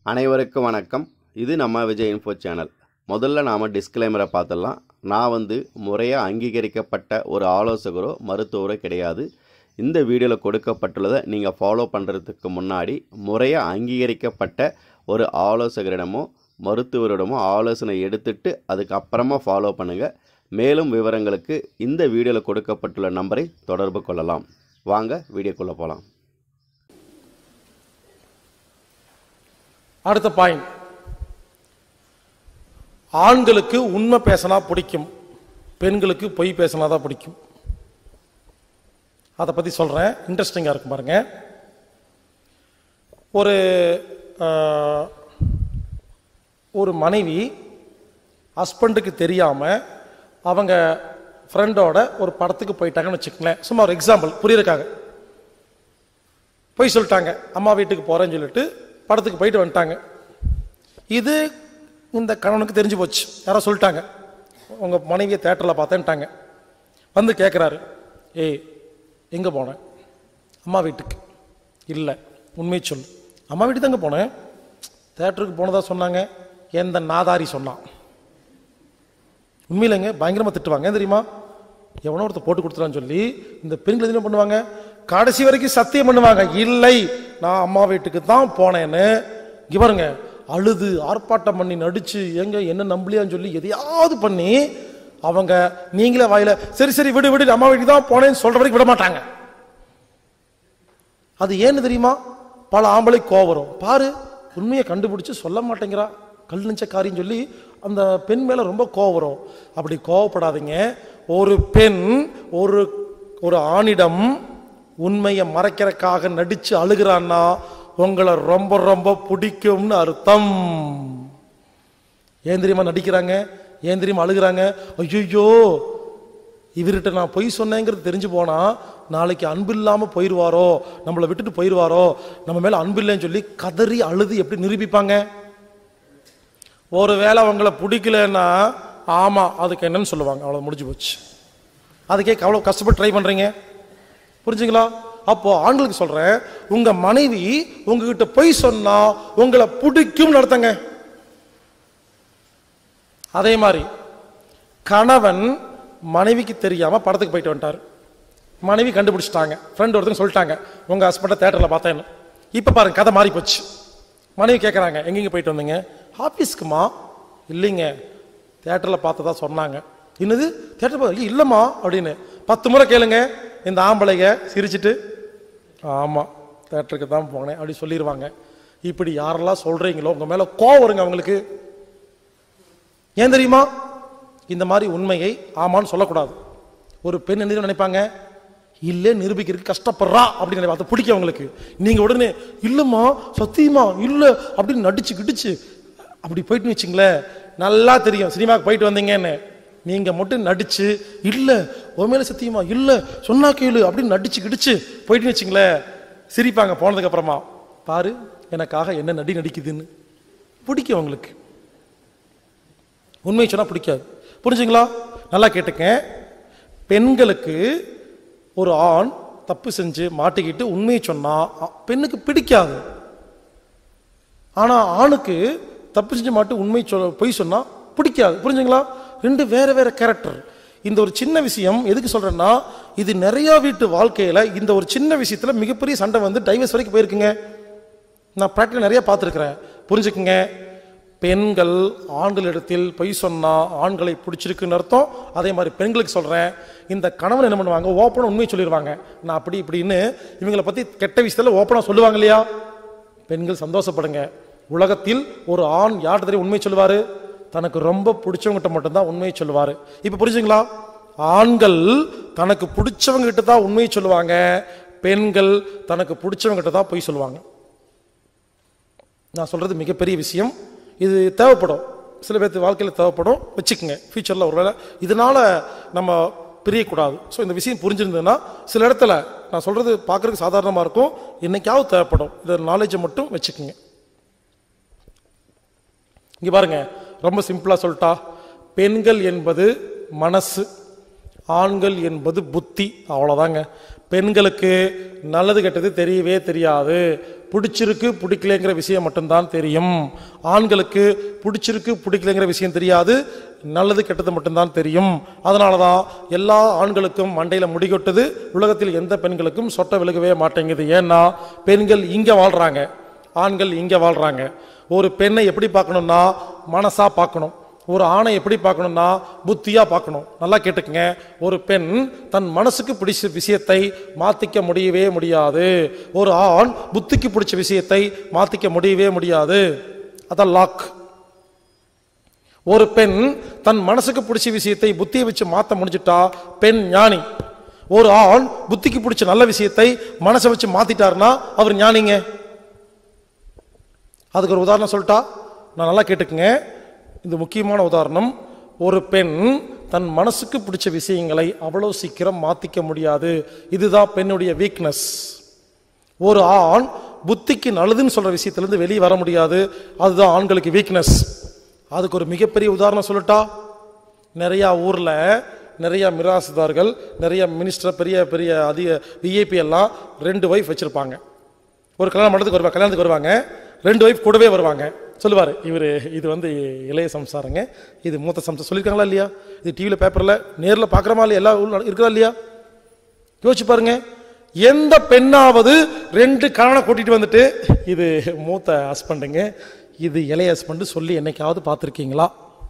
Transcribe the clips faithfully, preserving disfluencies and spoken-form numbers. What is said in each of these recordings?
அனைவருக்கும் வணக்கம். இது நம்ம விஜய் இன்ஃபோ சேனல். முதல்ல நாம் டிஸ்க்ளைமரை பார்த்துடலாம். நான் வந்து முறையாக அங்கீகரிக்கப்பட்ட ஒரு ஆலோசகரோ மருத்துவரோ கிடையாது. இந்த வீடியோவில் கொடுக்கப்பட்டுள்ளதை நீங்கள் ஃபாலோ பண்ணுறதுக்கு முன்னாடி முறையாக அங்கீகரிக்கப்பட்ட ஒரு ஆலோசகரிடமோ மருத்துவரிடமோ ஆலோசனை எடுத்துட்டு அதுக்கப்புறமா ஃபாலோ பண்ணுங்கள். மேலும் விவரங்களுக்கு இந்த வீடியோவில் கொடுக்கப்பட்டுள்ள நம்பரை தொடர்பு கொள்ளலாம். வாங்க வீடியோக்குள்ளே போகலாம். அடுத்த பாயிண்ட், ஆண்களுக்கு உண்மை பேசினா பிடிக்கும், பெண்களுக்கு பொய் பேசினா தான் பிடிக்கும். அதை பற்றி சொல்கிறேன், இன்ட்ரெஸ்டிங்காக இருக்கும் பாருங்க. ஒரு ஒரு மனைவி ஹஸ்பண்டுக்கு தெரியாமல் அவங்க ஃப்ரெண்டோட ஒரு படத்துக்கு போயிட்டாங்கன்னு வச்சுக்கங்களேன். சும்மா ஒரு எக்ஸாம்பிள் புரியுறதுக்காக. போய் சொல்லிட்டாங்க, அம்மா வீட்டுக்கு போகிறேன்னு சொல்லிட்டு படத்துக்கு போயிட்டு வந்துட்டாங்க. இது இந்த கணவனுக்கு தெரிஞ்சு போச்சு. யாரோ சொல்லிட்டாங்க, உங்கள் மனைவியை தேட்டரில் பார்த்தேன்ட்டாங்க. வந்து கேட்குறாரு, ஏய் எங்கே போனேன்? அம்மா வீட்டுக்கு. இல்லை, உண்மையை சொல்லு. அம்மா வீட்டுக்கு தாங்க போனேன். தேட்டருக்கு போனதா சொன்னாங்க. எந்த நாதாரி சொன்னான்? உண்மையிலங்க பயங்கரமாக திட்டுவாங்க. ஏன் தெரியுமா? எவனோ ஒருத்தர் போட்டு கொடுத்துறான்னு சொல்லி இந்த பெண்கள் என்ன பண்ணுவாங்க, கடைசி வரைக்கும் சத்தியம் பண்ணுவாங்க, இல்லை நான் அம்மா வீட்டுக்கு தான் போனேன்னு. இங்க பாருங்க, அழுது ஆர்ப்பாட்டம் பண்ணி நடிச்சு எங்க என்ன நம்பலையான்னு சொல்லி எதையாவது பண்ணி அவங்க நீங்களே வாயில சரி சரி விடு விடு அம்மா வீட்டுக்கு தான் போனேன்னு சொல்ற வரைக்கும் விட மாட்டாங்க. அது ஏன்னு தெரியுமா? பல ஆம்பளை கோவம் வரும். பாரு, உண்மையை கண்டுபிடிச்சு சொல்ல மாட்டேங்கிறா, கல் நெஞ்சக்காரின்னு சொல்லி அந்த பெண் மேல ரொம்ப கோவம் வரும். அப்படி கோவப்படாதீங்க. ஒரு பெண் ஒரு ஒரு ஆணிடம் உண்மையை மறைக்கிறதுக்காக நடிச்சு அழுகிறான்னா உங்களை ரொம்ப ரொம்ப பிடிக்கும்னு அர்த்தம். ஏன் தெரியுமா நடிக்கிறாங்க? ஏன் தெரியுமா அழுகிறாங்க? ஐயோ இவர்கிட்ட நான் பொய் சொன்னேங்கிறது தெரிஞ்சு போனா நாளைக்கு அன்பு இல்லாம போயிடுவாரோ, நம்மளை விட்டுட்டு போயிடுவாரோ, நம்ம மேல அன்பு இல்லைன்னு சொல்லி கதறி அழுது எப்படி நிரூபிப்பாங்க? ஒரு வேளை அவங்கள பிடிக்கலன்னா ஆமா அதுக்கு என்னன்னு சொல்லுவாங்க, அவ்வளவு முடிஞ்சு போச்சு. அதுக்கே அவ்வளவு கஷ்டப்பட்டு ட்ரை பண்றீங்க, புரிஞ்சுங்களா? அப்போ ஆண்களுக்கு சொல்றேன், உங்க மனைவி உங்ககிட்ட பொய் சொன்னா உங்களை பிடிக்கும் நடத்தங்க. அதே மாதிரி கணவன் மனைவிக்கு தெரியாம படத்துக்கு போயிட்டு வந்துட்டாரு. மனைவி கண்டுபிடிச்சிட்டாங்க, ஃப்ரெண்ட் ஒருத்தங்க சொல்லிட்டாங்க, உங்க ஹஸ்பண்ட தேட்டர்ல பார்த்தேன்னு. இப்ப பாருங்க, கதை மாறி போச்சு. மனைவி கேட்கறாங்க, எங்கெங்க போயிட்டு வந்தீங்க? ஆபீஸ்க்குமா. இல்லைங்க, தேட்டர்ல பார்த்ததா சொன்னாங்க. என்னது தேட்டர்? இல்லம்மா அப்படின்னு பத்து முறை கேளுங்க. இந்த ஆம்பளைங்க சிரிச்சுட்டு ஆமா தேட்டருக்கு தான் போனேன் அப்படி சொல்லிடுவாங்க. இப்படி யாரெல்லாம் சொல்றீங்களோ உங்க மேல கோவம் வருங்க அவங்களுக்கு. ஏன் தெரியுமா? இந்த மாதிரி உண்மையை ஆமான்னு சொல்லக்கூடாது. ஒரு பெண் என்ன நினைப்பாங்க, இல்ல நிரூபிக்கிறதுக்கு கஷ்டப்படுறா அப்படின்னு நினைப்பா, பிடிக்கும் அவங்களுக்கு. நீங்க உடனே இல்லம்மா சத்தியமா இல்ல அப்படின்னு நடிச்சு கிடிச்சு அப்படி போயிட்டு வச்சுங்களேன், நல்லா தெரியும் சினிமாவுக்கு போயிட்டு வந்தீங்கன்னு. நீங்க மட்டும் நடிச்சு இல்ல உன் மேல சத்தியமா இல்ல சொன்னா கேளு அப்படின்னு நடிச்சு கிடிச்சு போயிட்டு வச்சுங்களேன், சிரிப்பாங்க. போனதுக்கு அப்புறமா பாரு எனக்காக என்ன நடி நடிக்குதுன்னு. பிடிக்கும் அவங்களுக்கு. உண்மை சொன்னா பிடிக்காது, புரிஞ்சுங்களா? நல்லா கேட்டுக்க. பெண்களுக்கு ஒரு ஆண் தப்பு செஞ்சு மாட்டிக்கிட்டு உண்மையை சொன்னா பெண்ணுக்கு பிடிக்காது. ஆனா ஆணுக்கு தப்பு செஞ்சு மாட்டு உண்மை சொல் பொய் சொன்னா பிடிக்காது, புரிஞ்சுங்களா? ரெண்டு வேற வேற கேரக்டர். இந்த ஒரு சின்ன விஷயம் எதுக்கு சொல்றேன்னா, இது நிறைய வீட்டு வாழ்க்கையில இந்த ஒரு சின்ன விஷயத்துல மிகப்பெரிய சண்டை வந்து டைவர்ஸ் வரைக்கும் போயிருக்குங்க. நான் பிராக்டிகல் நிறைய பார்த்துருக்கிறேன், புரிஞ்சுக்குங்க. பெண்கள் ஆண்களிடத்தில் பொய் சொன்னா ஆண்களை பிடிச்சிருக்குன்னு அர்த்தம். அதே மாதிரி பெண்களுக்கு சொல்றேன், இந்த கணவன் என்ன பண்ணுவாங்க, ஓப்பனா உண்மையை சொல்லிடுவாங்க. நான் அப்படி இப்படின்னு இவங்களை பத்தி கெட்ட விஷயத்துல ஓப்பனா சொல்லுவாங்க இல்லையா? பெண்கள் சந்தோஷப்படுங்க. உலகத்தில் ஒரு ஆண் யார்கிட்ட தெரியும் உண்மை சொல்லுவாரு? தனக்கு ரொம்ப பிடிச்சவங்கிட்ட மட்டும்தான் உண்மையை சொல்லுவாரு. இப்ப புரிஞ்சுங்களா? ஆண்கள் தனக்கு பிடிச்சவங்க கிட்ட தான் உண்மையை சொல்லுவாங்க, பெண்கள் தனக்கு பிடிச்சவங்க கிட்ட தான் பொய் சொல்லுவாங்க. நான் சொல்றது மிகப்பெரிய விஷயம். இது தேவைப்படும், சில பேருக்கு வாழ்க்கையில் தேவைப்படும், வச்சுக்கோங்க. ஃபியூச்சர்ல ஒருவேளை இதனால நம்ம பிரியக்கூடாது. ஸோ இந்த விஷயம் புரிஞ்சிருந்ததுன்னா சில இடத்துல நான் சொல்றது பார்க்கறதுக்கு சாதாரணமா இருக்கும், என்னைக்காவது தேவைப்படும். இந்த நாலேஜை மட்டும் வச்சுக்கோங்க. இங்க பாருங்க, ரொம்ப சிம்பிளா சொல்லிட்டா, பெண்கள் என்பது மனசு, ஆண்கள் என்பது புத்தி, அவ்வளவுதாங்க. பெண்களுக்கு நல்லது கெட்டது தெரியவே தெரியாது. பிடிச்சிருக்கு பிடிக்கலைங்கிற விஷயம் மட்டும்தான் தெரியும். ஆண்களுக்கு பிடிச்சிருக்கு பிடிக்கலைங்கிற விஷயம் தெரியாது, நல்லது கெட்டது மட்டும்தான் தெரியும். அதனால தான் எல்லா ஆண்களுக்கும் மண்டையில் முடிகொட்டுது, உலகத்தில் எந்த பெண்களுக்கும் சொட்ட விழுகவே மாட்டேங்குது. ஏன்னா பெண்கள் இங்கே வாழ்கிறாங்க, ஆண்கள் இங்கே வாழ்கிறாங்க. ஒரு பெண்ணை எப்படி பார்க்கணும்னா மனசா பார்க்கணும், ஒரு ஆணை எப்படி பார்க்கணும்னா புத்தியா பார்க்கணும். நல்லா கேட்டுக்கங்க, ஒரு பெண் தன் மனசுக்கு பிடிச்ச விஷயத்தை மாத்திக்க முடியவே முடியாது, ஒரு ஆண் புத்திக்கு பிடிச்ச விஷயத்தை மாத்திக்க முடியவே முடியாது. அதான் லாக். ஒரு பெண் தன் மனசுக்கு பிடிச்ச விஷயத்தை புத்தியை வச்சு மாத்த முடிஞ்சிட்டா பெண் ஞானி. ஒரு ஆண் புத்திக்கு பிடிச்ச நல்ல விஷயத்தை மனசை வச்சு மாத்திட்டாருன்னா அவர் ஞானிங்க. அதுக்கு ஒரு உதாரணம் சொல்லிட்டா, நான் நல்லா கேட்டுக்குங்க, இது முக்கியமான உதாரணம். ஒரு பெண் தன் மனசுக்கு பிடிச்ச விஷயங்களை அவ்வளவு சீக்கிரம் மாத்திக்க முடியாது. இதுதான் பெண்ணுடைய வீக்னஸ். ஒரு ஆண் புத்திக்கு நல்லதுன்னு சொல்ற விஷயத்திலிருந்து வெளியே வர முடியாது, அதுதான் ஆண்களுக்கு வீக்னஸ். அதுக்கு ஒரு மிகப்பெரிய உதாரணம் சொல்லட்டா, நிறைய ஊர்ல நிறைய மிராசுதார்கள், நிறைய மினிஸ்டர், பெரிய பெரிய அதிக விஐபி எல்லாம் ரெண்டு ஒய்ஃப் வச்சிருப்பாங்க. ஒரு கல்யாணம் மண்டபத்துக்கு வருவாங்க, கல்யாணத்துக்கு வருவாங்க, ரெண்டு ஒய்ஃப் கூடவே வருவாங்க. சொல்லுவார், இவர் இது வந்து இளைய சம்சாரங்க, இது மூத்த சம்சாரம். சொல்லியிருக்காங்களா இல்லையா? இது டிவியில் பேப்பரில் நேரில் பார்க்குறமா இல்லையா? எல்லா ஊரில் இருக்கிறா இல்லையா? யோசிச்சு பாருங்க. எந்த பெண்ணாவது ரெண்டு கணவனை கூட்டிட்டு வந்துட்டு இது மூத்த ஹஸ்பண்டுங்க, இது இளைய ஹஸ்பண்டு சொல்லி என்னைக்காவது பார்த்துருக்கீங்களா?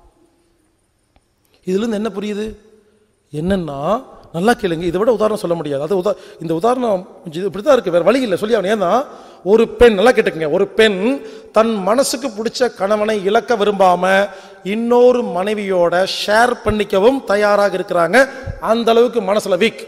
இதுலேருந்து என்ன புரியுது? என்னன்னா, நல்லா கேளுங்க, இதை விட உதாரணம் சொல்ல முடியாது. அது உதா இந்த உதாரணம் இப்படித்தான் இருக்கு, வேற வழி இல்லை சொல்லி அவன். ஏன்னா ஒரு பெண், நல்லா கேட்டுக்கங்க, ஒரு பெண் தன் மனசுக்கு பிடிச்ச கணவனை இழக்க விரும்பாம இன்னொரு மனைவியோட ஷேர் பண்ணிக்கவும் தயாராக இருக்கிறாங்க. அந்த அளவுக்கு மனசுல வீக்.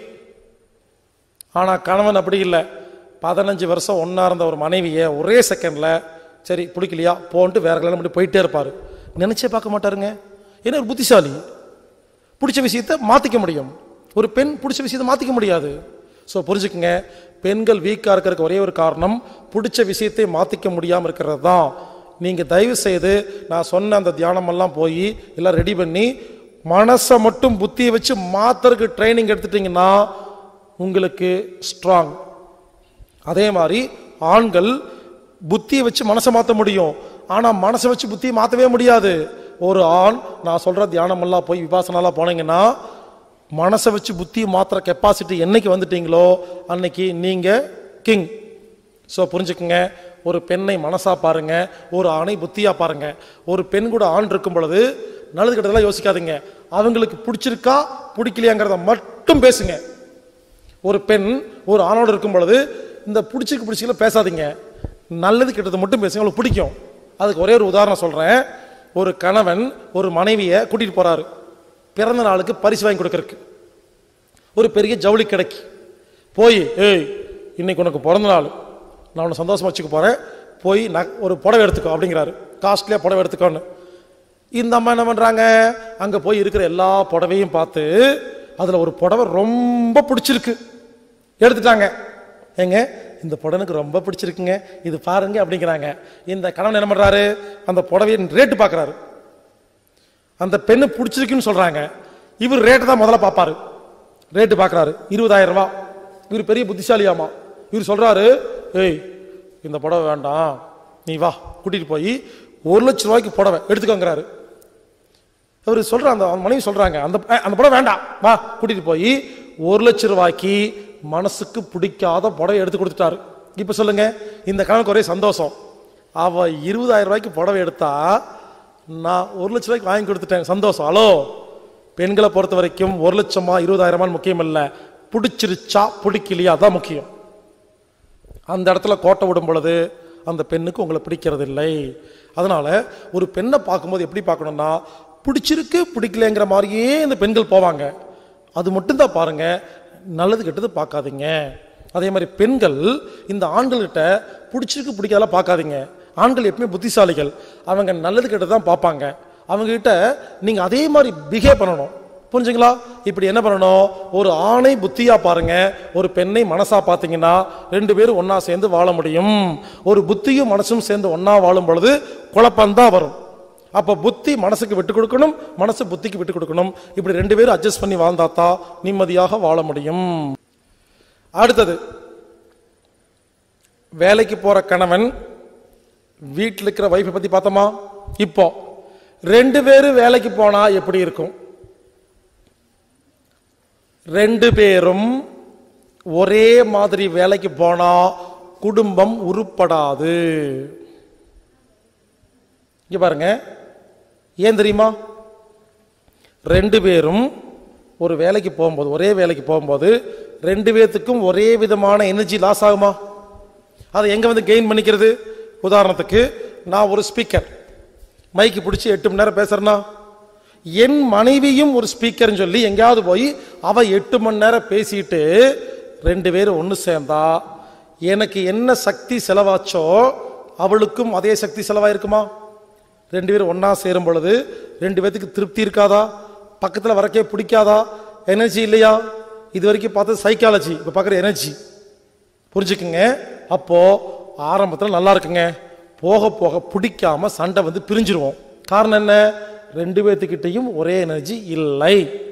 ஆனா கணவன் அப்படி இல்லை. பதினஞ்சு வருஷம் ஒன்னா இருந்த ஒரு மனைவியை ஒரே செகண்ட்ல சரி பிடிக்கலையா போன்ட்டு வேற கல்யாணம் பண்ணி போயிட்டே இருப்பாரு. நினைச்சே பார்க்க மாட்டாருங்க. ஏன்னா ஒரு புத்திசாலி, பிடிச்ச விஷயத்தை மாத்திக்க முடியும். ஒரு பெண் பிடிச்ச விஷயத்தை மாத்திக்க முடியாது. ஸோ புரிஞ்சுக்குங்க, பெண்கள் வீக்கா இருக்கிறதுக்கு ஒரே ஒரு காரணம் பிடிச்ச விஷயத்தை மாத்திக்க முடியாம இருக்கிறது தான். நீங்க தயவு செய்து நான் சொன்ன அந்த தியானம் எல்லாம் போய் எல்லாம் ரெடி பண்ணி மனசை மட்டும் புத்தியை வச்சு மாத்துறதுக்கு ட்ரைனிங் எடுத்துட்டீங்கன்னா உங்களுக்கு ஸ்ட்ராங். அதே மாதிரி ஆண்கள் புத்தியை வச்சு மனசை மாற்ற முடியும், ஆனா மனசை வச்சு புத்தியை மாற்றவே முடியாது. ஒரு ஆண் நான் சொல்ற தியானம் எல்லாம் போய் விபாசனாலாம் போனீங்கன்னா மனசை வச்சு புத்தியை மாத்திர கெப்பாசிட்டி என்னைக்கு வந்துட்டீங்களோ அன்னைக்கு நீங்க கிங். ஸோ புரிஞ்சுக்குங்க, ஒரு பெண்ணை மனசா பாருங்க, ஒரு ஆணை புத்தியா பாருங்க. ஒரு பெண் கூட ஆண் இருக்கும் பொழுது நல்லது கெட்டதெல்லாம் யோசிக்காதீங்க, அவங்களுக்கு பிடிச்சிருக்கா பிடிக்கலையாங்கிறத மட்டும் பேசுங்க. ஒரு பெண் ஒரு ஆணோடு இருக்கும் பொழுது இந்த பிடிச்சிருக்கு பிடிச்சிக்கல பேசாதீங்க, நல்லது கெட்டது மட்டும் பேசுங்க, உங்களுக்கு பிடிக்கும். அதுக்கு ஒரே ஒரு உதாரணம் சொல்றேன். ஒரு கணவன் ஒரு மனைவியை கூட்டிட்டு போறாரு பிறந்த நாளுக்கு பரிசு வாங்கி கொடுக்கறதுக்கு ஒரு பெரிய ஜவுளி கடைக்கு. போய் ஏய் இன்னைக்கு உனக்கு பிறந்த நாள், நான் உன்னை சந்தோஷமா வச்சுக்க போறேன், போய் நான் ஒரு புடவை எடுத்துக்கோ அப்படிங்கிறாரு. காஸ்ட்லியா புடவை எடுத்துக்கோன்னு. இந்த அம்மா என்ன பண்றாங்க, அங்க போய் இருக்கிற எல்லா புடவையும் பார்த்து அதுல ஒரு புடவை ரொம்ப பிடிச்சிருக்கு, எடுத்துட்டாங்க. ஏங்க இந்த புடவைக்கு ரொம்ப பிடிச்சிருக்குங்க, இது பாருங்க அப்படிங்கிறாங்க. இந்த கணவன் என்ன பண்றாரு, அந்த புடவையை ரேட்டு பார்க்கறாரு. அந்த பெண்ணு பிடிச்சிருக்குன்னு சொல்றாங்க, இவர் ரேட்டு தான் முதல்ல பார்ப்பாரு. ரேட்டு பார்க்கறாரு, இருபதாயிரம் ரூபாய். இவர் பெரிய புத்திசாலியாமா. இவர் சொல்றாரு, ஏய் இந்த புடவை வேண்டாம், நீ வா கூட்டிட்டு போய் ஒரு லட்சம் ரூபாய்க்கு புடவை எடுத்துக்கோங்கிறாரு. அவர் சொல்ற அந்த மனைவி சொல்றாங்க, அந்த அந்த புடவை வேண்டாம், வா கூட்டிட்டு போய் ஒரு லட்சம் ரூபாய்க்கு மனசுக்கு பிடிக்காத புடவை எடுத்து கொடுத்துட்டாரு. இப்ப சொல்லுங்க, இந்த கணவனுக்கு ஒரே சந்தோஷம். அவ இருபதாயிரம் ரூபாய்க்கு புடவை எடுத்தா நான் ஒரு லட்சம் ரூபாய்க்கு வாங்கி கொடுத்துட்டேன், சந்தோஷம். ஹலோ, பெண்களை பொறுத்த வரைக்கும் ஒரு லட்சமா இருபதாயிரமா முக்கியம் இல்ல, பிடிச்சிருச்சா பிடிக்கலையா தான் முக்கியம். அந்த இடத்துல கோட்டை விடும் பொழுது அந்த பெண்ணுக்கு உங்களை பிடிக்கிறது இல்லை. அதனால ஒரு பெண்ணை பார்க்கும்போது எப்படி பார்க்கணும்னா, பிடிச்சிருக்கு பிடிக்கலங்கிற மாதிரியே இந்த பெண்கள் போவாங்க. அது மட்டும்தான் பாருங்க, நல்லது கெட்டது பார்க்காதீங்க. அதே மாதிரி பெண்கள் இந்த ஆண்கள்கிட்ட பிடிச்சிருக்கு பிடிக்காதெல்லாம் பார்க்காதீங்க. ஆண்கள் எப்பவுமே புத்திசாலிகள், அவங்க நல்லது கெட்டது தான் பார்ப்பாங்க. அவங்க கிட்ட நீங்க அதே மாதிரி பிஹேவ் பண்ணணும். புரிஞ்சுங்களா? இப்படி என்ன பண்ணணும், ஒரு ஆணை புத்தியா பாருங்க, ஒரு பெண்ணை மனசா பார்த்தீங்கன்னா ரெண்டு பேரும் ஒன்னா சேர்ந்து வாழ முடியும். ஒரு புத்தியும் மனசும் சேர்ந்து ஒன்னா வாழும் பொழுது குழப்பம்தான் வரும். அப்ப புத்தி மனசுக்கு விட்டு கொடுக்கணும், மனசு புத்திக்கு விட்டு கொடுக்கணும். இப்படி ரெண்டு பேரும் அட்ஜஸ்ட் பண்ணி வாழ்ந்தாத்தா நிம்மதியாக வாழ முடியும். அடுத்தது வேலைக்கு போற கணவன் வீட்டில் இருக்கிற வைஃபை பத்தி பார்த்தோமா? இப்போ ரெண்டு பேரும் வேலைக்கு போனா எப்படி இருக்கும்? ரெண்டு பேரும் ஒரே மாதிரி வேலைக்கு போனா குடும்பம் உருப்படாது. இங்க பாருங்க, ஏன் தெரியுமா? ரெண்டு பேரும் ஒரு வேலைக்கு போகும்போது, ஒரே வேலைக்கு போகும்போது ரெண்டு பேர்த்துக்கும் ஒரே விதமான எனர்ஜி லாஸ் ஆகுமா? அதை எங்க வந்து கெயின் பண்ணிக்கிறது? உதாரணத்துக்கு, நான் ஒரு ஸ்பீக்கர் மைக்கு பிடிச்சி எட்டு மணி நேரம் பேசுறேன்னா, என் மனைவியும் ஒரு ஸ்பீக்கர்னு சொல்லி எங்கேயாவது போய் அவ எட்டு மணி நேரம் பேசிட்டு ரெண்டு பேரும் ஒன்று சேர்ந்தா எனக்கு என்ன சக்தி செலவாச்சோ அவளுக்கும் அதே சக்தி செலவாயிருக்குமா? ரெண்டு பேரும் ஒன்னா சேரும் பொழுது ரெண்டு பேத்துக்கு திருப்தி இருக்காதா? பக்கத்தில் வரக்கே பிடிக்காதா? எனர்ஜி இல்லையா? இது வரைக்கும் பார்த்தது சைக்காலஜி, இப்போ பார்க்குற எனர்ஜி. புரிஞ்சுக்குங்க. அப்போ ஆரம்பத்தில் நல்லா இருக்குங்க, போக போக பிடிக்காம சண்டை வந்து பிரிஞ்சிருவோம். காரணம் என்ன? ரெண்டு பேர்த்துக்கிட்டையும் ஒரே எனர்ஜி இல்லை.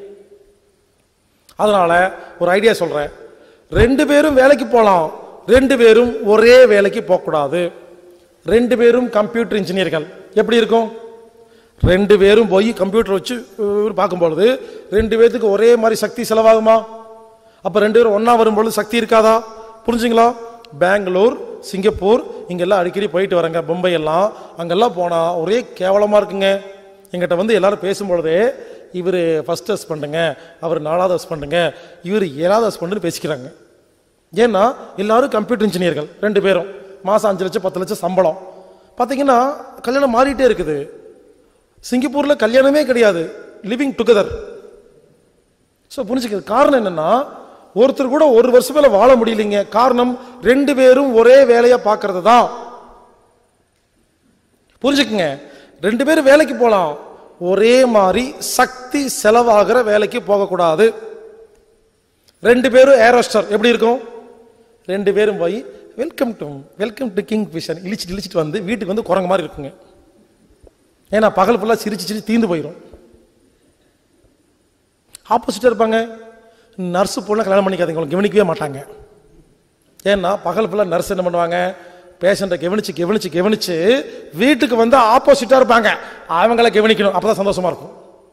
அதனால ஒரு ஐடியா சொல்றேன். ரெண்டு பேரும் வேலைக்கு போகலாம், ரெண்டு பேரும் ஒரே வேலைக்கு போகக்கூடாது. ரெண்டு பேரும் கம்ப்யூட்டர் இன்ஜினியர்கள். எப்படி இருக்கும்? ரெண்டு பேரும் போய் கம்ப்யூட்டர் வச்சு பார்க்கும்பொழுது ரெண்டு பேருக்கு ஒரே மாதிரி சக்தி செலவாகுமா? அப்ப ரெண்டு பேரும் ஒன்னா வரும்பொழுது சக்தி இருக்காதா? புரிஞ்சுங்களா? பெங்களூர், சிங்கப்பூர் இங்கெல்லாம் அடிக்கடி போயிட்டு வரங்க, மும்பை எல்லாம், அங்கெல்லாம் போனா ஒரே கேவலமா இருக்குங்க. எங்கிட்ட வந்து எல்லாரும் பேசும்பொழுதே இவர் ஃபர்ஸ்ட் ஹஸ்பண்டுங்க, அவர் நாலாவது ஹஸ்பண்டுங்க, இவர் ஏழாவது ஹஸ்பண்டுன்னு பேசிக்கிறாங்க. ஏன்னா எல்லாரும் கம்ப்யூட்டர் இன்ஜினியர்கள், ரெண்டு பேரும் மாசம் அஞ்சு லட்சம் பத்து லட்சம் சம்பளம். பார்த்தீங்கன்னா கல்யாணம் மாறிட்டே இருக்குது. சிங்கப்பூர்ல கல்யாணமே கிடையாது, லிவிங் டுகெதர். ஸோ புரிஞ்சுக்கிறது காரணம் என்னன்னா, ஒருத்தர் கூட ஒரு வருஷம் மேல வாழ முடியலைங்க. காரணம் ரெண்டு பேரும் ஒரே வேலையை பார்க்கறது தான். புரிஞ்சுக்குங்க. ரெண்டு பேரும் வேலைக்கு போலாம், ஒரே மாதிரி சக்தி செலவாகிற வேலைக்கு போகக்கூடாது. ரெண்டு பேரும் ஏரோஸ்டர் எப்படி இருக்கும்? ரெண்டு பேரும் போய் welcome to welcome to Kingfisher இழிச்சிட்டு இழிச்சிட்டு வந்து வீட்டுக்கு வந்து குரங்கு மாதிரி இருக்குங்க. ஏன்னா பகல் ஃபுல்லாக சிரிச்சு சிரிச்சு தீந்து போயிடும். ஆப்போசிட்டாக இருப்பாங்க. நர்ஸு போல கல்யாணம் பண்ணிக்காதீங்க, உங்களுக்கு கவனிக்கவே மாட்டாங்க. ஏன்னா பகல் ஃபுல்லாக நர்ஸ் என்ன பண்ணுவாங்க? பேஷண்ட்டை கவனிச்சு கவனிச்சு கவனிச்சு வீட்டுக்கு வந்து ஆப்போசிட்டாக இருப்பாங்க, அவங்கள கவனிக்கணும், அப்போதான் சந்தோஷமா இருக்கும்.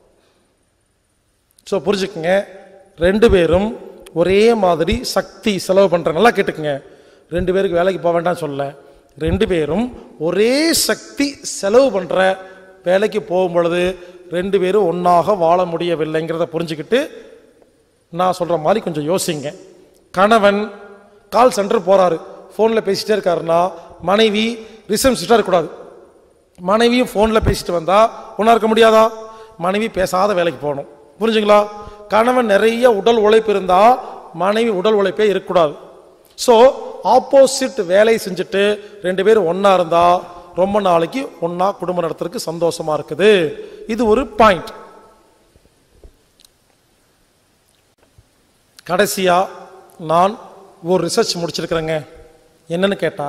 ஸோ புரிஞ்சுக்குங்க, ரெண்டு பேரும் ஒரே மாதிரி சக்தி செலவு பண்ற. நல்லா கேட்டுக்குங்க, ரெண்டு பேருக்கு வேலைக்கு போக வேண்டாம் சொல்ல, ரெண்டு பேரும் ஒரே சக்தி செலவு பண்ற வேலைக்கு போகும் பொழுது ரெண்டு பேரும் ஒன்னாக வாழ முடியவில்லைங்கிறத புரிஞ்சுக்கிட்டு நான் சொல்ற மாதிரி கொஞ்சம் யோசிங்க. கணவன் கால் சென்டர் போறாரு, போன்ல பேசிட்டே இருக்காருன்னா மனைவி ரிசப்ஷனிஸ்டா இருக்கக்கூடாது. மனைவியும் போன்ல பேசிட்டு வந்தா ஒன்னா இருக்க முடியாதா? மனைவி பேசாத வேலைக்கு போகணும். புரிஞ்சுங்களா? கணவன் நிறைய உடல் உழைப்பு இருந்தா மனைவி உடல் உழைப்பே இருக்கக்கூடாது. ஸோ ஆப்போசிட் வேலை செஞ்சுட்டு ரெண்டு பேரும் ஒன்னா இருந்தா ரொம்ப நாளைக்கு ஒன்னா குடும்பம் நடத்துறதுக்கு சந்தோஷமா இருக்குது. இது ஒரு பாயிண்ட். கடைசியா நான் ஒரு ரிசர்ச் முடிச்சிருக்கிறேங்க. என்னன்னு கேட்டா,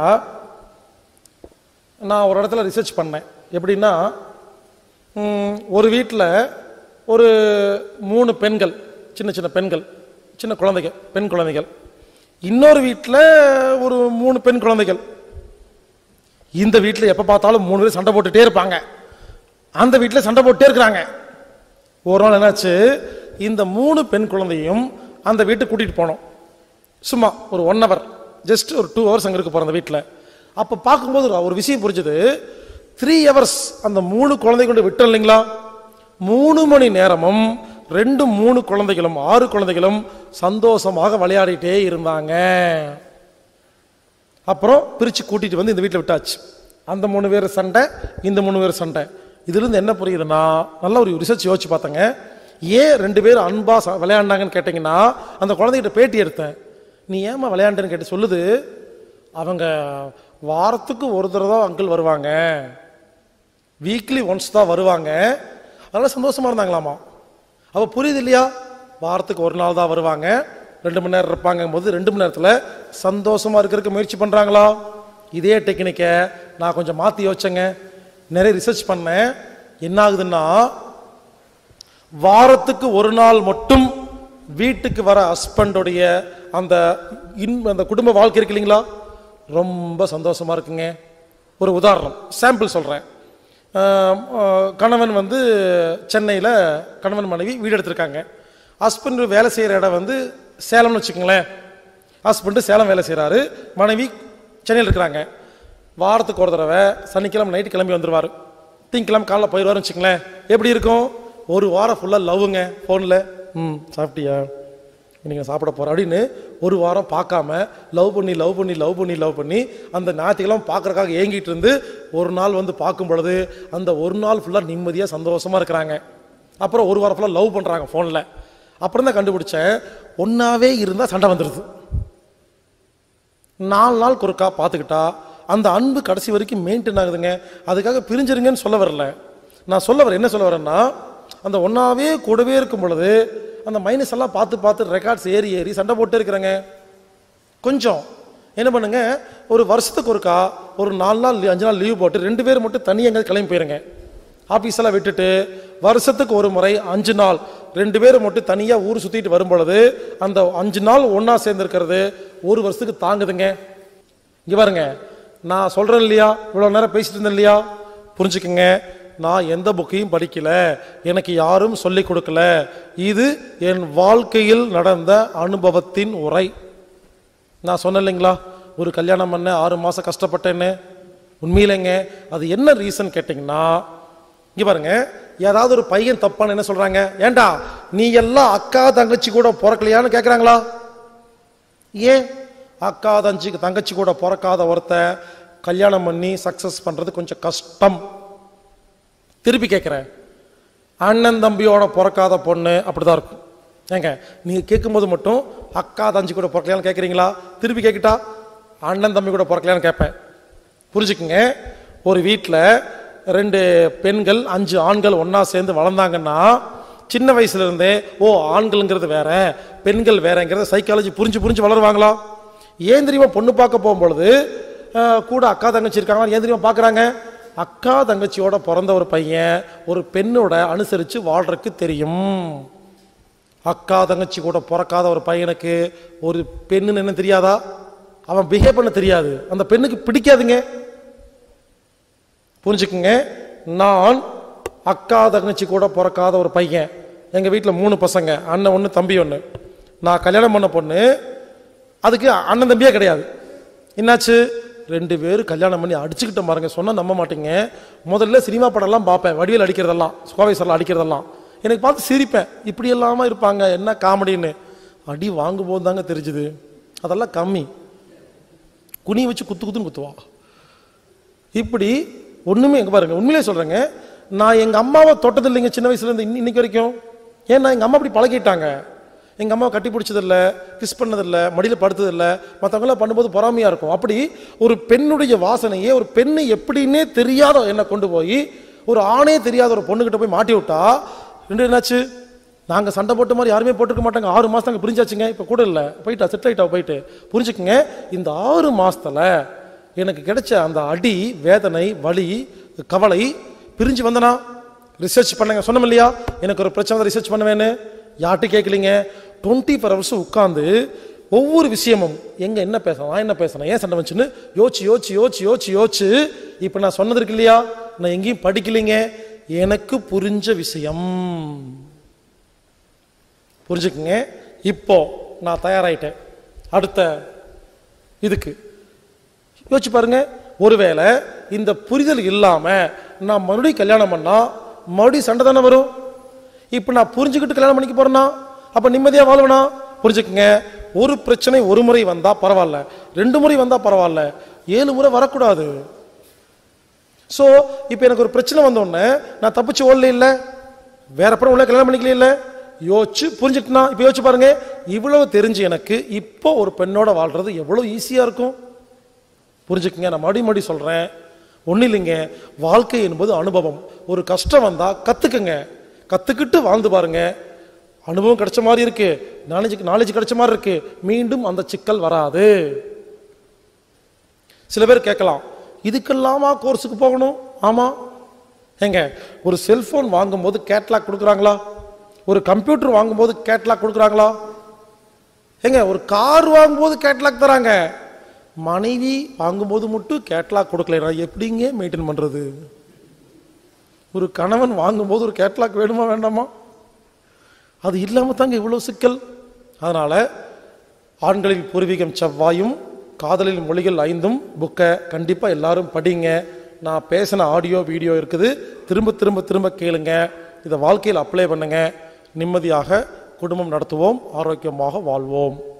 நான் ஒரு இடத்துல ரிசர்ச் பண்ணேன். எப்படின்னா, ஒரு வீட்டில் ஒரு மூணு பெண்கள், சின்ன சின்ன பெண்கள், சின்ன குழந்தைகள், பெண் குழந்தைகள். இன்னொரு வீட்டில் ஒரு மூணு பெண் குழந்தைகள். இந்த வீட்டில் எப்போ பார்த்தாலும் மூணு பேர் சண்டை போட்டுட்டே இருப்பாங்க, அந்த வீட்டில் சண்டை போட்டுட்டே இருக்கிறாங்க. ஒரு நாள் என்னாச்சு, இந்த மூணு பெண் குழந்தையும் அந்த வீட்டுக்கு கூட்டிகிட்டு போனோம். சும்மா ஒரு ஒன் ஹவர், ஜஸ்ட் ஒரு டூ ஹவர்ஸ் அங்கே இருக்க போகிறோம் அந்த வீட்டில். அப்போ பார்க்கும்போது ஒரு விஷயம் புரிஞ்சுது. த்ரீ ஹவர்ஸ் அந்த மூணு குழந்தை கொண்டு விட்டோம் இல்லைங்களா, மூணு மணி நேரமும் ரெண்டு மூணு குழந்தைகளும் ஆறு குழந்தைகளும் சந்தோஷமாக விளையாடிட்டே இருந்தாங்க. அப்புறம் பிரிச்சு கூட்டிட்டு வந்து இந்த வீட்டில் விட்டாச்சு. அந்த மூணு பேர் சண்டை, இந்த மூணு பேர் சண்டை. இதுல இருந்து என்ன புரியுதுன்னா, நல்ல ஒரு ரிசர்ச் யோசிச்சு பார்த்தாங்க. ஏன் ரெண்டு பேரும் அன்பா விளையாண்டாங்கன்னு கேட்டீங்கன்னா, அந்த குழந்தைகிட்ட பேட்டி எடுத்தேன். நீ ஏமா விளையாண்டுன்னு கேட்டு சொல்லுது, அவங்க வாரத்துக்கு ஒரு தடவை தான் அங்கிள் வருவாங்க, வீக்லி ஒன்ஸ் தான் வருவாங்க, அதனால சந்தோஷமா இருந்தாங்களாமா. அப்ப புரியுது இல்லையா? வாரத்துக்கு ஒரு நாள் தான் வருவாங்க, ரெண்டு மணி நேரம் இருப்பாங்க போது ரெண்டு மணி நேரத்துல சந்தோஷமா இருக்கிறதுக்கு முயற்சி பண்றாங்களா? இதே டெக்னிக்கை நான் கொஞ்சம் மாத்தி யோசிச்சேங்க. நிறைய ரிசர்ச் பண்ணேன். என்ன ஆகுதுன்னா, வாரத்துக்கு ஒரு நாள் மட்டும் வீட்டுக்கு வர ஹஸ்பண்டுடைய அந்த அந்த குடும்ப வாழ்க்கை இருக்கு இல்லைங்களா, ரொம்ப சந்தோஷமா இருக்குங்க. ஒரு உதாரணம் சாம்பிள் சொல்கிறேன். கணவன் வந்து சென்னையில் கணவன் மனைவி வீடு எடுத்திருக்காங்க. ஹஸ்பண்ட் வேலை செய்கிற இடம் வந்து சேலம்னு வச்சுக்கோங்களேன். ஹஸ்பண்டு சேலம் வேலை செய்கிறாரு, மனைவி சென்னையில் இருக்கிறாங்க. வாரத்துக்கு ஒரு தடவை சனிக்கிழமை நைட்டு கிளம்பி வந்துடுவார், திங்கக்கிழமை காலைல போயிடுவார்னு வச்சுக்கங்களேன். எப்படி இருக்கும்? ஒரு வாரம் ஃபுல்லாக லவ்வுங்க ஃபோனில். ம் சாப்பிட்டியா, நீங்கள் சாப்பிட போகிற அப்படின்னு ஒரு வாரம் பார்க்காம லவ் பண்ணி லவ் பண்ணி லவ் பண்ணி லவ் பண்ணி அந்த ஞாயிற்றுக்கிழமை பார்க்குறக்காக ஏங்கிட்டு இருந்து ஒரு நாள் வந்து பார்க்கும் பொழுது அந்த ஒரு நாள் ஃபுல்லாக நிம்மதியாக சந்தோஷமாக இருக்கிறாங்க. அப்புறம் ஒரு வாரம் ஃபுல்லாக லவ் பண்ணுறாங்க ஃபோனில். அப்புறம் தான் கண்டுபிடிச்சேன், ஒன்றாவே இருந்தால் சண்டை வந்துடுது. நாலு நாள் குறுக்கா பார்த்துக்கிட்டா அந்த அன்பு கடைசி வரைக்கும் மெயின்டைன் ஆகுதுங்க. அதுக்காக பிரிஞ்சிருங்கன்னு சொல்ல வரல. நான் சொல்ல வரேன், என்ன சொல்ல வரேன்னா, அந்த ஒன்றாவே கூடவே இருக்கும் பொழுது அந்த மைனஸ் எல்லாம் பார்த்து பார்த்து ரெக்கார்ட்ஸ் ஏறி ஏறி சண்டை போட்டு இருக்கிறாங்க. கொஞ்சம் என்ன பண்ணுங்க, ஒரு வருஷத்துக்கு ஒருக்கா ஒரு நாலு நாள் அஞ்சு நாள் லீவ் போட்டு ரெண்டு பேர் மட்டும் தனியாக எங்கேயாவது கிளம்பி போயிருங்க. ஆஃபீஸெல்லாம் விட்டுட்டு வருஷத்துக்கு ஒரு முறை அஞ்சு நாள் ரெண்டு பேரும் மட்டும் தனியாக ஊர் சுற்றிட்டு வரும் பொழுது அந்த அஞ்சு நாள் ஒன்றா சேர்ந்துருக்கிறது ஒரு வருஷத்துக்கு தாங்குதுங்க. இங்கே பாருங்க, நான் சொல்கிறேன் இல்லையா, இவ்வளோ நேரம் பேசிட்டு இருந்தேன் இல்லையா, புரிஞ்சுக்குங்க. நான் எந்த புக்கையும் படிக்கல, எனக்கு யாரும் சொல்லிக் கொடுக்கல. இது என் வாழ்க்கையில் நடந்த அனுபவத்தின் உரை. நான் சொன்னேன் இல்லைங்களா, ஒரு கல்யாணம் பண்ண ஆறு மாதம் கஷ்டப்பட்டேன்னு. உண்மையிலேங்க அது என்ன ரீசன் கேட்டிங்கன்னா, இங்கே பாருங்க, ஏதாவது ஒரு பையன் தப்பான என்ன சொல்கிறாங்க, ஏண்டா நீ எல்லாம் அக்கா தங்கச்சி கூட பிறக்கலையான்னு கேட்குறாங்களா? ஏன் அக்கா தங்கச்சி தங்கச்சி கூட பிறக்காத ஒருத்த கல்யாணம் பண்ணி சக்ஸஸ் பண்ணுறது கொஞ்சம் கஷ்டம். திருப்பி கேட்குறேன், அண்ணன் தம்பியோட பிறக்காத பொண்ணு அப்படிதான் இருக்கும். ஏங்க நீங்கள் கேட்கும்போது மட்டும் அக்கா தங்கச்சி கூட பிறக்கலையான்னு கேட்குறீங்களா? திருப்பி கேட்கிட்டா அண்ணன் தம்பி கூட பிறக்கலையான்னு கேட்பேன். புரிஞ்சுக்குங்க, ஒரு வீட்டில் ரெண்டு பெண்கள் அஞ்சு ஆண்கள் ஒன்றா சேர்ந்து வளர்ந்தாங்கன்னா சின்ன வயசுல இருந்தே ஓ ஆண்கள்ங்கிறது வேற பெண்கள் வேறங்கிறத சைக்காலஜி புரிஞ்சு புரிஞ்சு வளருவாங்களா? ஏன் தெரியுமா, பொண்ணு பார்க்க போகும்பொழுது கூட அக்கா தங்கச்சி இருக்காங்களா ஏன் தெரியுமா பார்க்குறாங்க? அக்கா தங்கச்சியோட பிறந்த ஒரு பையன் ஒரு பெண்ணோட அனுசரித்து வாழ்றதுக்கு தெரியும். அக்கா தங்கச்சி கூட பிறக்காத ஒரு பையனுக்கு ஒரு பெண்ணுன்னு என்ன தெரியாதா? அவன் பிஹேவ் பண்ண தெரியாது, அந்த பெண்ணுக்கு பிடிக்காதுங்க. புரிஞ்சுக்குங்க, நான் அக்கா தங்கச்சி கூட பிறக்காத ஒரு பையன், எங்கள் வீட்டில் மூணு பசங்க, அண்ணன் ஒன்று தம்பி ஒன்று. நான் கல்யாணம் பண்ண பொண்ணு, அதுக்கு அண்ணன் தம்பியே கிடையாது. என்னாச்சு, ரெண்டு பேரும் கல்யாணம் பண்ணி அடிச்சுக்கிட்ட பாருங்க. சொன்னால் நம்ப மாட்டீங்க, முதல்ல சினிமா படம்லாம் பார்ப்பேன், வடிவேல் அடிக்கிறதெல்லாம் கோவை சார்லாம் அடிக்கிறதெல்லாம் எனக்கு பார்த்து சிரிப்பேன். இப்படி எல்லாமா இருப்பாங்க, என்ன காமெடின்னு. அடி வாங்கும் போது தாங்க தெரிஞ்சுது அதெல்லாம் கம்மி. குனியை வச்சு குத்து குத்துன்னு குத்துவா. இப்படி ஒன்றுமே எங்கே பாருங்க, உண்மையிலே சொல்கிறேங்க, நான் எங்கள் அம்மாவை தொட்டது இல்லைங்க சின்ன வயசுலேருந்து இன்னைக்கு வரைக்கும். ஏன்னா எங்கள் அம்மா அப்படி பழகிட்டாங்க. எங்கள் அம்மாவை கட்டி பிடிச்சதில்லை, கிஸ் பண்ணதில்லை, மடியில் படுத்ததில்லை, மற்றவங்களாம் பண்ணும்போது பொறாமையாக இருக்கும். அப்படி ஒரு பெண்ணுடைய வாசனையே, ஒரு பெண்ணு எப்படின்னே தெரியாத என்னை கொண்டு போய் ஒரு ஆணே தெரியாத ஒரு பொண்ணுக்கிட்ட போய் மாட்டி விட்டா ரெண்டு என்னாச்சு, நாங்கள் சண்டை போட்ட மாதிரி யாருமே போட்டுக்க மாட்டாங்க. ஆறு மாதம் நாங்கள் பிரிஞ்சாச்சுங்க, இப்போ கூட இல்லை, போயிட்டா செட்டில் ஆகிட்டா போயிட்டு. புரிஞ்சுக்குங்க, இந்த ஆறு மாதத்தில் எனக்கு கிடைச்ச அந்த அடி, வேதனை, வலி, கவலை, பிரிஞ்சு வந்தனா ரிசர்ச் பண்ணுங்க. சொன்னோம் இல்லையா, எனக்கு ஒரு பிரச்சனை ரிசர்ச் பண்ணுவேன்னு, யார்கிட்டும் கேட்கலிங்க. டுவெண்ட்டி ஃபோர் ஹவர்ஸ் உட்காந்து ஒவ்வொரு விஷயமும் எங்க என்ன பேசணும், என்ன பேசணும், ஏன் சண்டை வந்துச்சுன்னு யோசிச்சு யோசிச்சு யோசிச்சு யோசிச்சு யோசிச்சு இப்போ நான் சொன்னது இருக்கு இல்லையா, நான் எங்கேயும் படிக்கலைங்க, எனக்கு புரிஞ்ச விஷயம். புரிஞ்சுக்குங்க, இப்போ நான் தயாராயிட்டேன் அடுத்த இதுக்கு. யோசிச்சு பாருங்க, ஒருவேளை இந்த புரிதல் இல்லாம நான் மறுபடியும் கல்யாணம் பண்ணா மறுபடியும் சண்டை தானே வரும். இப்ப நான் புரிஞ்சுக்கிட்டு கல்யாணம் பண்ணிக்க போறேன்னா அப்ப நிம்மதியா வாழ்வனா? புரிஞ்சுக்குங்க, ஒரு பிரச்சனை ஒரு முறை வந்தா பரவாயில்ல, ரெண்டு முறை வந்தா பரவாயில்ல, ஏழு முறை வரக்கூடாது. சோ இப்ப எனக்கு ஒரு பிரச்சனை வந்த உடனே நான் தப்பிச்சு ஓடல இல்ல, வேற அப்புறம் உள்ள கல்யாணம் பண்ணிக்கல இல்ல, யோசிச்சு புரிஞ்சுட்டுனா இப்ப யோசிச்சு பாருங்க, இவ்வளவு தெரிஞ்சு எனக்கு இப்போ ஒரு பெண்ணோட வாழ்றது எவ்வளவு ஈஸியா இருக்கும். புரிஞ்சுக்குங்க, நான் மறுபடியும் மறுபடியும் சொல்றேன், ஒன்னும் இல்லைங்க, வாழ்க்கை என்பது அனுபவம். ஒரு கஷ்டம் வந்தா கத்துக்குங்க, கத்துக்கிட்டு வாழ்ந்து பாருங்க, அனுபவம் கிடைச்ச மாதிரி இருக்கு, நாலேஜ் நாலேஜ் கிடைச்ச மாதிரி இருக்கு, மீண்டும் அந்த சிக்கல் வராது. சில பேர் கேட்கலாம், இதுக்கெல்லாமா கோர்ஸுக்கு போகணும்? ஆமா, ஏங்க ஒரு செல்போன் வாங்கும் போது கேட்லாக் கொடுக்குறாங்களா? ஒரு கம்ப்யூட்டர் வாங்கும் போது கேட்லாக் கொடுக்குறாங்களா? ஏங்க ஒரு கார் வாங்கும் போது கேட்லாக் தராங்க. மனைவி வாங்கும்போது மட்டும் கேட்லாக் கொடுக்கல, எப்படிங்க மெயின்டைன் பண்றது? ஒரு கணவன் வாங்கும்போது ஒரு கேட்லாக் வேணுமா வேண்டாமா? அது இல்லாம தாங்க இவ்வளவு சிக்கல். அதனால ஆண்களில் பூர்வீகம் செவ்வாயும் காதலில் மொழிகள் ஐந்தும் புக்கை கண்டிப்பா எல்லாரும் படிங்க. நான் பேசின ஆடியோ வீடியோ இருக்குது, திரும்ப திரும்ப திரும்ப கேளுங்க. இதை வாழ்க்கையில் அப்ளை பண்ணுங்க. நிம்மதியாக குடும்பம் நடத்துவோம், ஆரோக்கியமாக வாழ்வோம்.